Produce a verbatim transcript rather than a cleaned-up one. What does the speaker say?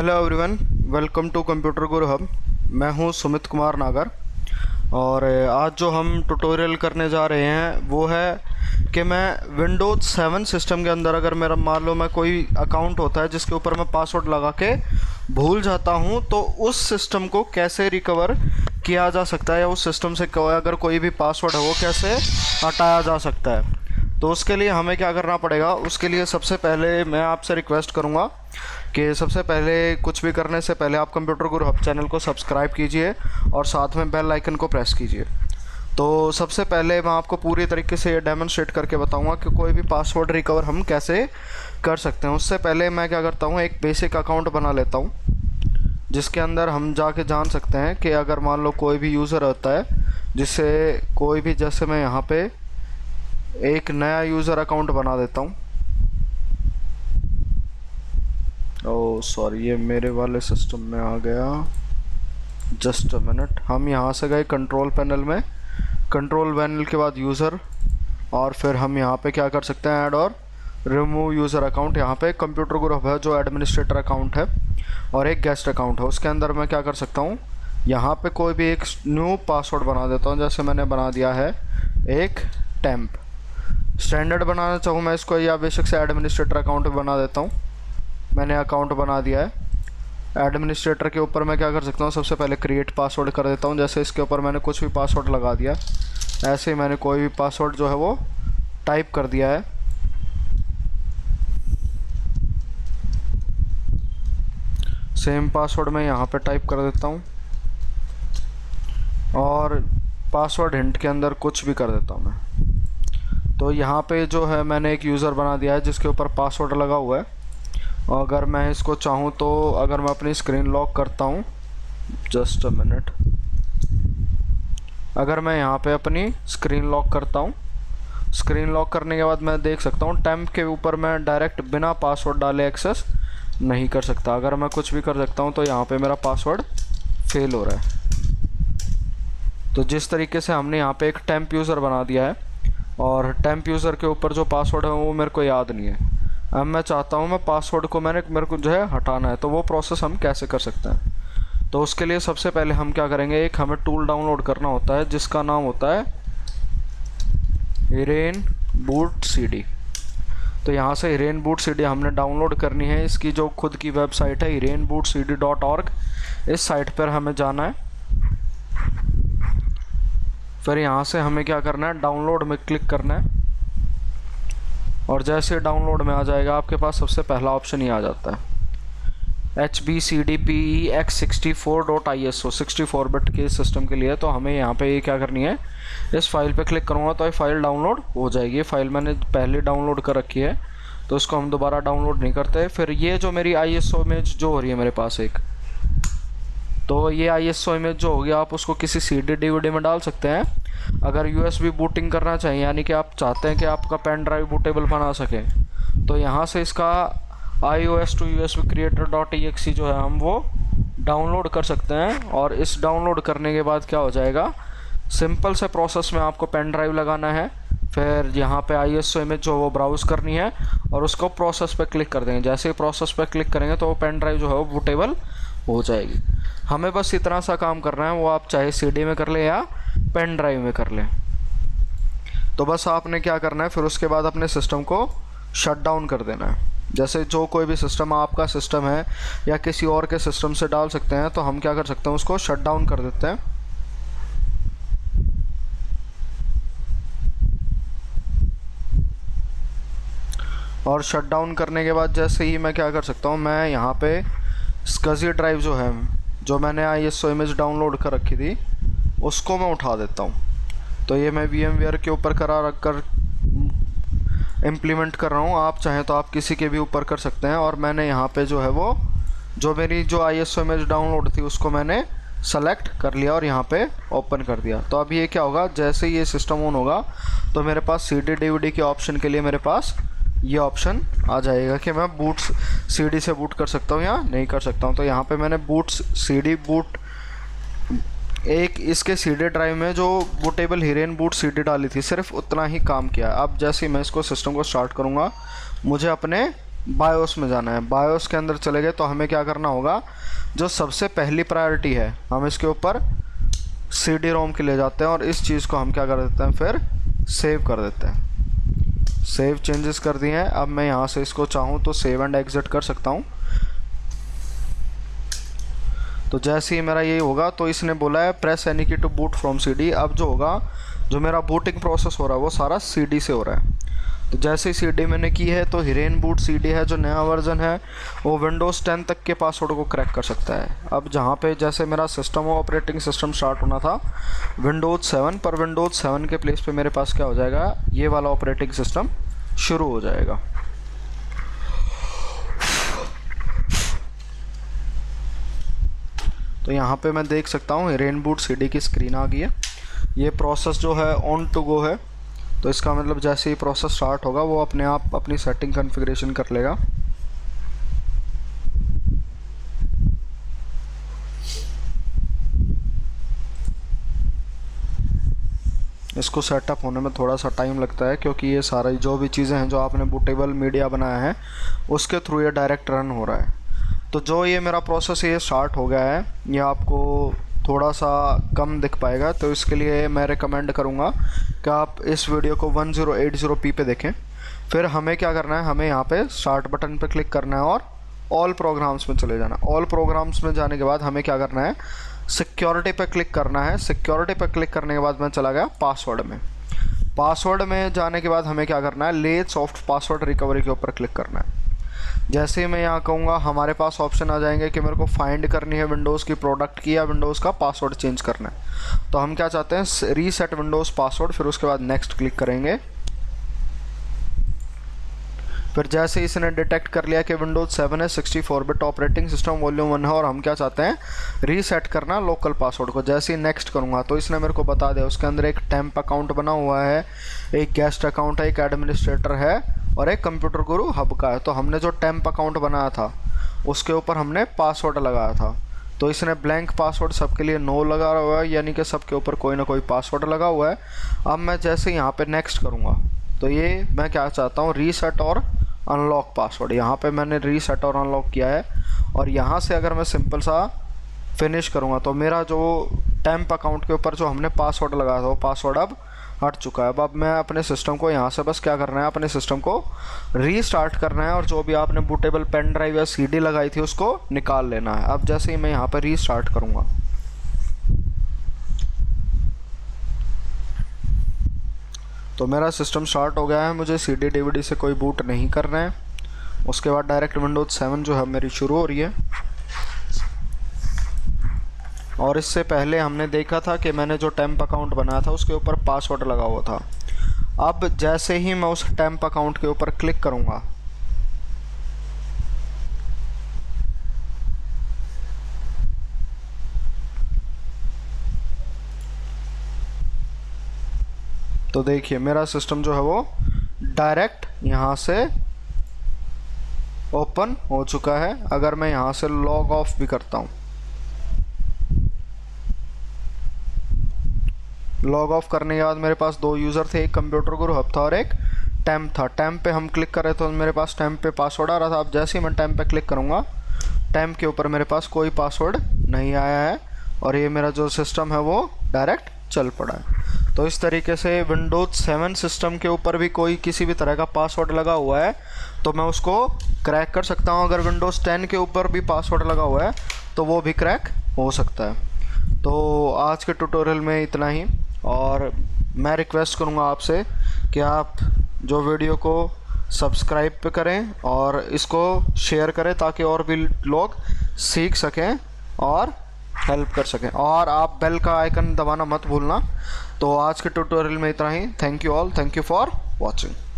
Hello everyone, welcome to computer guru hub. मैं हूं सुमित कुमार नागर और आज जो हम ट्यूटोरियल करने जा रहे हैं वो है कि मैं विंडोज़ सेवन सिस्टम के अंदर अगर मेरा मान लो मैं कोई अकाउंट होता है जिसके ऊपर मैं पासवर्ड लगा के भूल जाता हूं तो उस सिस्टम को कैसे रिकवर किया जा सकता है या उस सिस्टम से अगर कोई भी पासवर्ड है वो कैसे हटाया जा सकता है। तो उसके लिए हमें क्या करना पड़ेगा, उसके लिए सबसे पहले मैं आपसे रिक्वेस्ट करूंगा कि सबसे पहले कुछ भी करने से पहले आप कंप्यूटर गुरु हब चैनल को सब्सक्राइब कीजिए और साथ में बेल आइकन को प्रेस कीजिए। तो सबसे पहले मैं आपको पूरी तरीके से ये डेमोन्स्ट्रेट करके बताऊंगा कि कोई भी पासवर्ड रिकवर हम कैसे कर सकते हैं। उससे पहले मैं क्या करता हूँ, एक बेसिक अकाउंट बना लेता हूँ जिसके अंदर हम जाके जान सकते हैं कि अगर मान लो कोई भी यूज़र होता है जिससे कोई भी, जैसे मैं यहाँ पे एक नया यूज़र अकाउंट बना देता हूँ। ओह सॉरी, ये मेरे वाले सिस्टम में आ गया, जस्ट अ मिनट। हम यहाँ से गए कंट्रोल पैनल में, कंट्रोल पैनल के बाद यूज़र, और फिर हम यहाँ पे क्या कर सकते हैं, ऐड और रिमूव यूज़र अकाउंट। यहाँ पे कंप्यूटर गुरु हब है जो एडमिनिस्ट्रेटर अकाउंट है और एक गेस्ट अकाउंट है। उसके अंदर मैं क्या कर सकता हूँ, यहाँ पे कोई भी एक न्यू पासवर्ड बना देता हूँ। जैसे मैंने बना दिया है एक टेम्प, स्टैंडर्ड बनाना चाहूँ मैं इसको या बेशक से एडमिनिस्ट्रेटर अकाउंट बना देता हूँ। मैंने अकाउंट बना दिया है। एडमिनिस्ट्रेटर के ऊपर मैं क्या कर सकता हूँ, सबसे पहले क्रिएट पासवर्ड कर देता हूँ। जैसे इसके ऊपर मैंने कुछ भी पासवर्ड लगा दिया, ऐसे ही मैंने कोई भी पासवर्ड जो है वो टाइप कर दिया है। सेम पासवर्ड मैं यहाँ पे टाइप कर देता हूँ और पासवर्ड हिंट के अंदर कुछ भी कर देता हूँ मैं। तो यहाँ पे जो है मैंने एक यूज़र बना दिया है जिसके ऊपर पासवर्ड लगा हुआ है। और अगर मैं इसको चाहूँ तो अगर मैं अपनी स्क्रीन लॉक करता हूँ, जस्ट अ मिनट, अगर मैं यहाँ पे अपनी स्क्रीन लॉक करता हूँ, स्क्रीन लॉक करने के बाद मैं देख सकता हूँ टेम्प के ऊपर मैं डायरेक्ट बिना पासवर्ड डाले एक्सेस नहीं कर सकता। अगर मैं कुछ भी कर सकता हूँ तो यहाँ पे मेरा पासवर्ड फेल हो रहा है। तो जिस तरीके से हमने यहाँ पे एक टेम्प यूज़र बना दिया है और टेम्प यूज़र के ऊपर जो पासवर्ड है वो मेरे को याद नहीं है। अब मैं चाहता हूँ मैं पासवर्ड को मैंने मेरे को जो है हटाना है, तो वो प्रोसेस हम कैसे कर सकते हैं। तो उसके लिए सबसे पहले हम क्या करेंगे, एक हमें टूल डाउनलोड करना होता है जिसका नाम होता है रेन बूट सीडी। तो यहाँ से रेन बूट सीडी हमने डाउनलोड करनी है। इसकी जो खुद की वेबसाइट है रेन boot C D dot org, इस साइट पर हमें जाना है। फिर यहाँ से हमें क्या करना है, डाउनलोड में क्लिक करना है और जैसे डाउनलोड में आ जाएगा आपके पास सबसे पहला ऑप्शन ही आ जाता है H B C D P E X sixty four dot I S O, sixty four bit के सिस्टम के लिए। तो हमें यहाँ पे ये क्या करनी है, इस फाइल पे क्लिक करूँगा तो ये फाइल डाउनलोड हो जाएगी। ये फाइल मैंने पहले डाउनलोड कर रखी है तो इसको हम दोबारा डाउनलोड नहीं करते। फिर ये जो मेरी आई एस ओ इमेज जो हो रही है मेरे पास एक, तो ये आई एस ओ इमेज जो होगी आप उसको किसी C D D V D में डाल सकते हैं। अगर यू एस बी बूटिंग करना चाहिए, यानी कि आप चाहते हैं कि आपका पेन ड्राइव बूटेबल बना सके, तो यहाँ से इसका I O S to U S B creator dot E X E जो है हम वो डाउनलोड कर सकते हैं। और इस डाउनलोड करने के बाद क्या हो जाएगा, सिंपल से प्रोसेस में आपको पेन ड्राइव लगाना है। फिर यहाँ पे आई एस ओ इमेज जो वो ब्राउज़ करनी है और उसको प्रोसेस पे क्लिक कर देंगे। जैसे ही प्रोसेस पे क्लिक करेंगे तो वो पेन ड्राइव जो है वो बूटेबल हो जाएगी। हमें बस इतना सा काम करना है, वो आप चाहे सी डी में कर लें या पेन ड्राइव में कर लें। तो बस आपने क्या करना है, फिर उसके बाद अपने सिस्टम को शट डाउन कर देना है। जैसे जो कोई भी सिस्टम आपका सिस्टम है या किसी और के सिस्टम से डाल सकते हैं, तो हम क्या कर सकते हैं, उसको शट डाउन कर देते हैं। और शट डाउन करने के बाद जैसे ही मैं क्या कर सकता हूँ, मैं यहाँ पे स्कजी ड्राइव जो है, जो मैंने I S O image download कर रखी थी, उसको मैं उठा देता हूँ। तो ये मैं वी एम वेयर के ऊपर करा रख कर इम्प्लीमेंट कर रहा हूँ। आप चाहें तो आप किसी के भी ऊपर कर सकते हैं। और मैंने यहाँ पे जो है वो जो मेरी जो I S O image download थी उसको मैंने सेलेक्ट कर लिया और यहाँ पे ओपन कर दिया। तो अब ये क्या होगा, जैसे ही ये सिस्टम ऑन होगा तो मेरे पास C D D V D के ऑप्शन के लिए मेरे पास ये ऑप्शन आ जाएगा कि मैं बूट सीडी से बूट कर सकता हूँ या नहीं कर सकता हूँ। तो यहाँ पे मैंने बूट सीडी बूट एक इसके सीडी ड्राइव में जो बूटेबल रेन बूट सीडी डाली थी, सिर्फ उतना ही काम किया। अब जैसे ही मैं इसको सिस्टम को स्टार्ट करूँगा, मुझे अपने बायोस में जाना है। बायोस के अंदर चले गए तो हमें क्या करना होगा, जो सबसे पहली प्रायोरिटी है हम इसके ऊपर सी डी रोम के ले जाते हैं और इस चीज़ को हम क्या कर देते हैं, फिर सेव कर देते हैं। सेव चेंजेस कर दिए हैं। अब मैं यहाँ से इसको चाहूँ तो सेव एंड एग्जिट कर सकता हूँ। तो जैसे ही मेरा ये होगा तो इसने बोला है press any key to boot from CD डी। अब जो होगा, जो मेरा बूटिंग प्रोसेस हो रहा है वो सारा सी डी से हो रहा है। तो जैसे ही सी डी मैंने की है तो हिरेन बूट सी डी है जो नया वर्जन है वो विंडोज़ टेन तक के पासवर्ड को क्रैक कर सकता है। अब जहाँ पे जैसे मेरा सिस्टम ऑपरेटिंग सिस्टम स्टार्ट होना था विंडोज़ सेवन, पर विंडोज़ सेवन के प्लेस पे मेरे पास क्या हो जाएगा, ये वाला ऑपरेटिंग सिस्टम शुरू हो जाएगा। तो यहाँ पे मैं देख सकता हूँ हिरेन बूट सी डी की स्क्रीन आ गई है। ये प्रोसेस जो है ऑन टू गो है, तो इसका मतलब जैसे ही प्रोसेस स्टार्ट होगा वो अपने आप अपनी सेटिंग कॉन्फ़िगरेशन कर लेगा। इसको सेटअप होने में थोड़ा सा टाइम लगता है क्योंकि ये सारी जो भी चीज़ें हैं जो आपने बूटेबल मीडिया बनाया है उसके थ्रू ये डायरेक्ट रन हो रहा है। तो जो ये मेरा प्रोसेस ये स्टार्ट हो गया है, ये आपको थोड़ा सा कम दिख पाएगा, तो इसके लिए मैं रिकमेंड करूँगा कि आप इस वीडियो को one zero eight zero P पे देखें। फिर हमें क्या करना है, हमें यहाँ पे स्टार्ट बटन पे क्लिक करना है और ऑल प्रोग्राम्स में चले जाना। ऑल प्रोग्राम्स में जाने के बाद हमें क्या करना है, सिक्योरिटी पे क्लिक करना है। सिक्योरिटी पे क्लिक करने के बाद मैं चला गया पासवर्ड में। पासवर्ड में जाने के बाद हमें क्या करना है, ले सॉफ्ट पासवर्ड रिकवरी के ऊपर क्लिक करना है। जैसे ही मैं यहाँ कहूँगा हमारे पास ऑप्शन आ जाएंगे कि मेरे को फाइंड करनी है विंडोज़ की प्रोडक्ट की या विंडोज़ का पासवर्ड चेंज करना है। तो हम क्या चाहते हैं, रीसेट विंडोज़ पासवर्ड, फिर उसके बाद नेक्स्ट क्लिक करेंगे। फिर जैसे ही इसने डिटेक्ट कर लिया कि विंडोज़ सेवन है, sixty four bit operating system volume one है और हम क्या चाहते हैं, रीसेट करना लोकल पासवर्ड को। जैसे ही नेक्स्ट करूँगा तो इसने मेरे को बता दिया उसके अंदर एक टेम्प अकाउंट बना हुआ है, एक गेस्ट अकाउंट है, एक एडमिनिस्ट्रेटर है और एक कंप्यूटर गुरु हब का है। तो हमने जो टेम्प अकाउंट बनाया था उसके ऊपर हमने पासवर्ड लगाया था, तो इसने ब्लैंक पासवर्ड सबके लिए नो लगा हुआ है, यानी कि सबके ऊपर कोई ना कोई पासवर्ड लगा हुआ है। अब मैं जैसे यहाँ पे नेक्स्ट करूँगा तो ये मैं क्या चाहता हूँ, रीसेट और अनलॉक पासवर्ड। यहाँ पे मैंने रीसेट और अनलॉक किया है और यहाँ से अगर मैं सिंपल सा फिनिश करूँगा तो मेरा जो टेम्प अकाउंट के ऊपर जो हमने पासवर्ड लगाया था वो पासवर्ड अब हट चुका है। अब अब मैं अपने सिस्टम को यहाँ से बस क्या करना है, अपने सिस्टम को रीस्टार्ट करना है और जो भी आपने बूटेबल पेन ड्राइव या सीडी लगाई थी उसको निकाल लेना है। अब जैसे ही मैं यहाँ पर रीस्टार्ट करूँगा तो मेरा सिस्टम स्टार्ट हो गया है। मुझे सीडी डीवीडी से कोई बूट नहीं करना है। उसके बाद डायरेक्ट विंडोज सेवन जो है मेरी शुरू हो रही है। और इससे पहले हमने देखा था कि मैंने जो टेम्प अकाउंट बनाया था उसके ऊपर पासवर्ड लगा हुआ था। अब जैसे ही मैं उस टेम्प अकाउंट के ऊपर क्लिक करूँगा तो देखिए मेरा सिस्टम जो है वो डायरेक्ट यहाँ से ओपन हो चुका है। अगर मैं यहाँ से लॉग ऑफ भी करता हूँ, लॉग ऑफ करने के बाद मेरे पास दो यूज़र थे, एक कंप्यूटर गुरु हब था और एक टेम्प था। टेम्प पे हम क्लिक कर रहे थे तो मेरे पास टेम्प पे पासवर्ड आ रहा था। अब जैसे ही मैं टेम्प पे क्लिक करूँगा टेम्प के ऊपर मेरे पास कोई पासवर्ड नहीं आया है और ये मेरा जो सिस्टम है वो डायरेक्ट चल पड़ा है। तो इस तरीके से विंडोज़ सेवन सिस्टम के ऊपर भी कोई किसी भी तरह का पासवर्ड लगा हुआ है तो मैं उसको क्रैक कर सकता हूँ। अगर विंडोज़ टेन के ऊपर भी पासवर्ड लगा हुआ है तो वो भी क्रैक हो सकता है। तो आज के ट्यूटोरियल में इतना ही, और मैं रिक्वेस्ट करूँगा आपसे कि आप जो वीडियो को सब्सक्राइब पे करें और इसको शेयर करें ताकि और भी लोग सीख सकें और हेल्प कर सकें, और आप बेल का आइकन दबाना मत भूलना। तो आज के ट्यूटोरियल में इतना ही। Thank you all, thank you for watching.